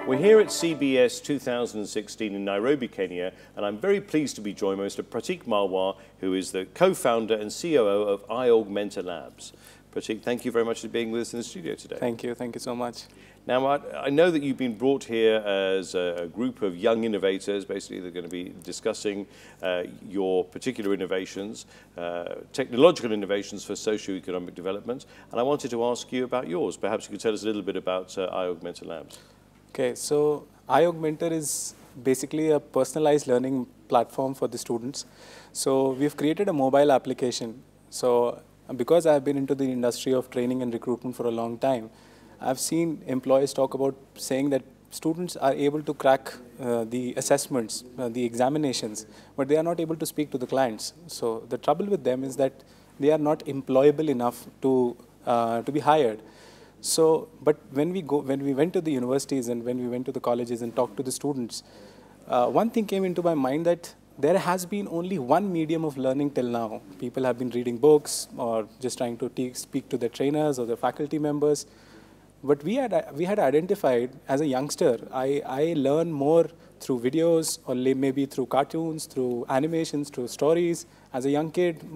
We're here at CBS 2016 in Nairobi, Kenya, and I'm very pleased to be joined by Mr. Pratik Marwar, who is the co-founder and COO of iAugmenta Labs. Pratik, thank you very much for being with us in the studio today. Thank you so much. Now, I know that you've been brought here as a group of young innovators. Basically, they're going to be discussing your particular innovations, technological innovations for socio-economic development. And I wanted to ask you about yours. Perhaps you could tell us a little bit about iAugmenta Labs. Okay, so iAugmenta is basically a personalized learning platform for the students. So we've created a mobile application. So because I've been into the industry of training and recruitment for a long time, I've seen employers talk about saying that students are able to crack the assessments, the examinations, but they are not able to speak to the clients. So the trouble with them is that they are not employable enough to be hired. So, but when we went to the universities and when we went to the colleges and talked to the students, one thing came into my mind that there has been only one medium of learning till now. People have been reading books or just trying to speak to their trainers or their faculty members. But we had identified as a youngster, I learn more through videos or maybe through cartoons, through animations, through stories. As a young kid,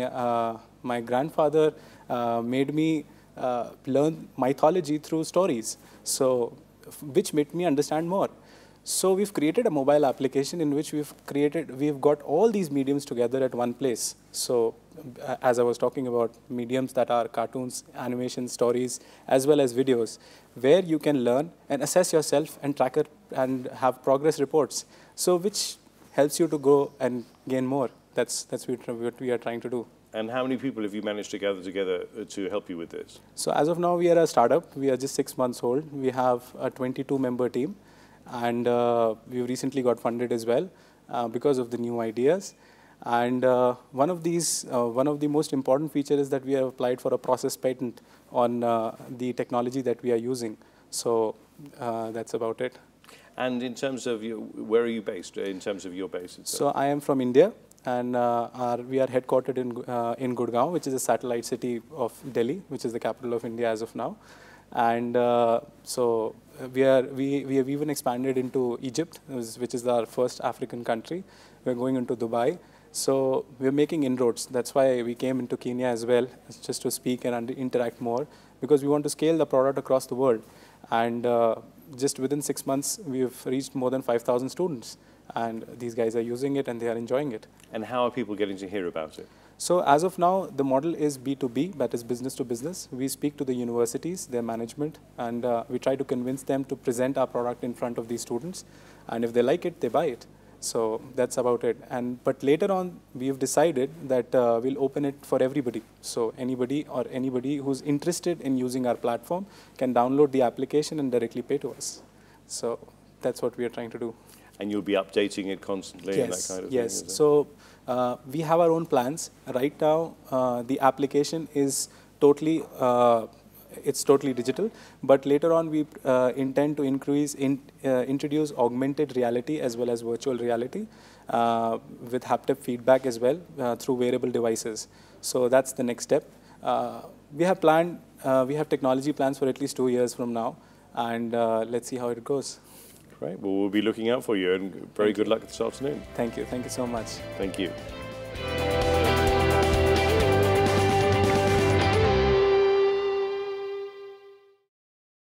my grandfather made me learn mythology through stories, so which made me understand more. So we've created a mobile application in which we've got all these mediums together at one place. So as I was talking about, mediums that are cartoons, animation, stories, as well as videos, where you can learn and assess yourself and track it and have progress reports. So which helps you to go and gain more. That's what we are trying to do. And how many people have you managed to gather together to help you with this? So as of now, we are a startup. We are just 6 months old. We have a 22-member team. And we recently got funded as well because of the new ideas. And one of the most important features is that we have applied for a process patent on the technology that we are using. So that's about it. And in terms of where are you based? In terms of your base itself? So I am from India, and we are headquartered in Gurgaon, which is a satellite city of Delhi, which is the capital of India as of now. And so we have even expanded into Egypt, which is our first African country. We're going into Dubai. So we're making inroads. That's why we came into Kenya as well, just to speak and interact more, because we want to scale the product across the world. And just within 6 months, we've reached more than 5,000 students. And these guys are using it and they are enjoying it. And how are people getting to hear about it? So as of now, the model is B2B, that is business to business. We speak to the universities, their management, and we try to convince them to present our product in front of these students. And if they like it, they buy it. So that's about it. But later on, we've decided that we'll open it for everybody. So anybody who's interested in using our platform can download the application and directly pay to us. So that's what we are trying to do. And you'll be updating it constantly and that kind of thing? Yes. So we have our own plans. Right now, the application is totally digital. But later on, we intend to introduce augmented reality as well as virtual reality with haptic feedback as well through wearable devices. So that's the next step. We have technology plans for at least 2 years from now, and let's see how it goes. Right. Well, we'll be looking out for you, and very good luck this afternoon. Thank you so much. Thank you.